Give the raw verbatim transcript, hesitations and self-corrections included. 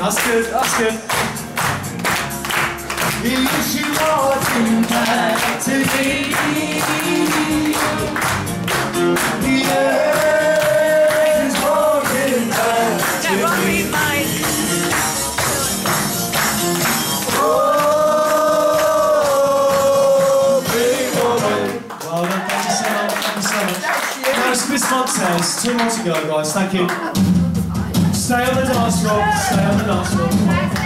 That's good, that's good. Is she walking back to me? Yeah, she's walking back to me. Oh, big woman. Well done, thank you so much, thank you so much. Now it's Miss Montez, two more to go guys, thank you. Stay on the dance floor, stay on the dance floor.